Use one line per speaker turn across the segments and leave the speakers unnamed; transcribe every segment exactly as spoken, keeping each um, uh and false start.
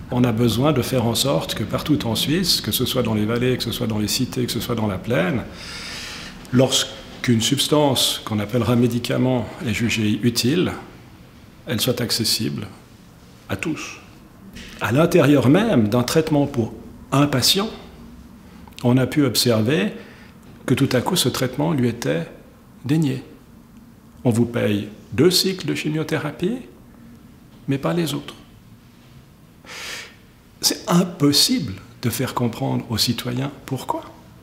On a besoin de faire en sorte que partout en Suisse, que ce soit dans les vallées, que ce soit dans les cités, que ce soit dans la plaine, lorsqu'une substance qu'on appellera médicament est jugée utile, elle soit accessible à tous. À l'intérieur même d'un traitement pour un patient, on a pu observer que tout à coup ce traitement lui était dénié. On vous paye deux cycles de chimiothérapie, mais pas les autres. C'est impossible de faire comprendre aux citoyens pourquoi.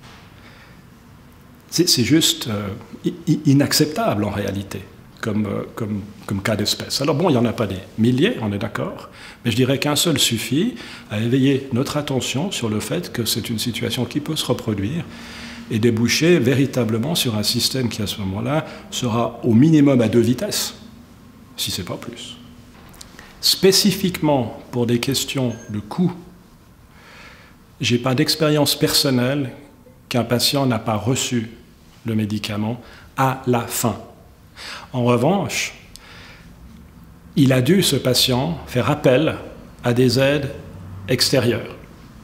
C'est juste euh, inacceptable en réalité, comme, euh, comme, comme cas d'espèce. Alors bon, il n'y en a pas des milliers, on est d'accord, mais je dirais qu'un seul suffit à éveiller notre attention sur le fait que c'est une situation qui peut se reproduire et déboucher véritablement sur un système qui, à ce moment-là, sera au minimum à deux vitesses, si ce n'est pas plus. Spécifiquement pour des questions de coût, je n'ai pas d'expérience personnelle qu'un patient n'a pas reçu le médicament à la fin. En revanche, il a dû, ce patient, faire appel à des aides extérieures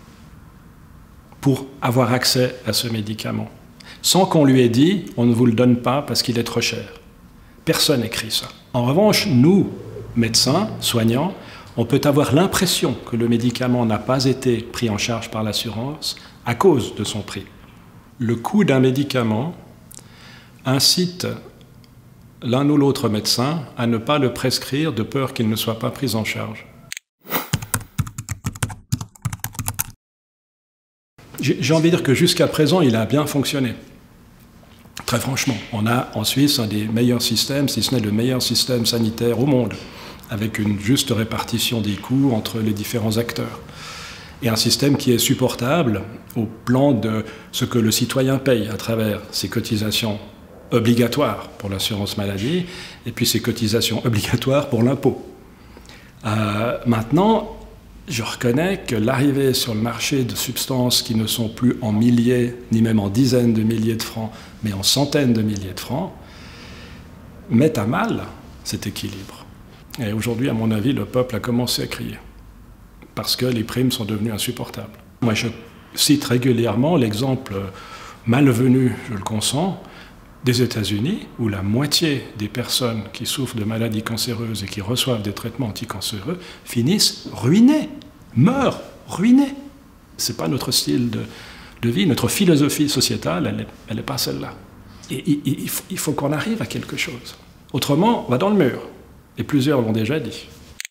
pour avoir accès à ce médicament, sans qu'on lui ait dit « on ne vous le donne pas parce qu'il est trop cher ». Personne n'écrit ça. En revanche, nous, médecins, soignants, on peut avoir l'impression que le médicament n'a pas été pris en charge par l'assurance à cause de son prix. Le coût d'un médicament incite l'un ou l'autre médecin à ne pas le prescrire de peur qu'il ne soit pas pris en charge. J'ai envie de dire que jusqu'à présent, il a bien fonctionné. Très franchement, on a en Suisse un des meilleurs systèmes, si ce n'est le meilleur système sanitaire au monde, avec une juste répartition des coûts entre les différents acteurs. Et un système qui est supportable au plan de ce que le citoyen paye à travers ses cotisations obligatoires pour l'assurance maladie et puis ses cotisations obligatoires pour l'impôt. Euh, maintenant, je reconnais que l'arrivée sur le marché de substances qui ne sont plus en milliers, ni même en dizaines de milliers de francs, mais en centaines de milliers de francs, met à mal cet équilibre. Et aujourd'hui, à mon avis, le peuple a commencé à crier, parce que les primes sont devenues insupportables. Moi, je cite régulièrement l'exemple malvenu, je le consens, des États-Unis, où la moitié des personnes qui souffrent de maladies cancéreuses et qui reçoivent des traitements anticancéreux finissent ruinées, meurent ruinées. Ce n'est pas notre style de, de vie, notre philosophie sociétale, elle n'est pas celle-là. Et il, il faut qu'on arrive à quelque chose. Autrement, on va dans le mur. Et plusieurs l'ont déjà dit.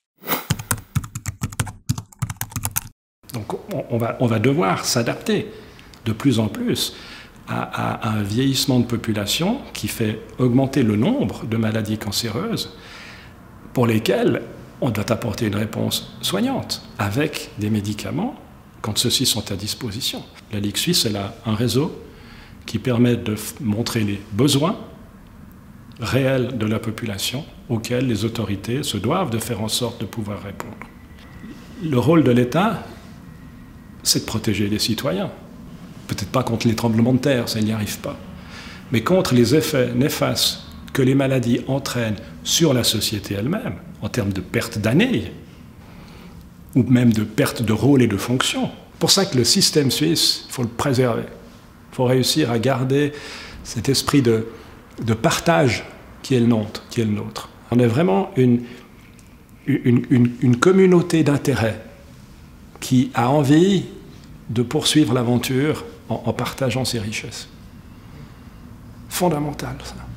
Donc on, on, va, on va devoir s'adapter de plus en plus à, à, à un vieillissement de population qui fait augmenter le nombre de maladies cancéreuses pour lesquelles on doit apporter une réponse soignante avec des médicaments quand ceux-ci sont à disposition. La Ligue suisse, elle a un réseau qui permet de montrer les besoins réels de la population auxquels les autorités se doivent de faire en sorte de pouvoir répondre. Le rôle de l'État, c'est de protéger les citoyens. Peut-être pas contre les tremblements de terre, ça n'y arrive pas, mais contre les effets néfastes que les maladies entraînent sur la société elle-même, en termes de perte d'années, ou même de perte de rôle et de fonction. C'est pour ça que le système suisse, il faut le préserver. Il faut réussir à garder cet esprit de, de partage qui est le nôtre, qui est le nôtre. On est vraiment une, une, une, une communauté d'intérêt qui a envie de poursuivre l'aventure en, en partageant ses richesses. Fondamental, ça.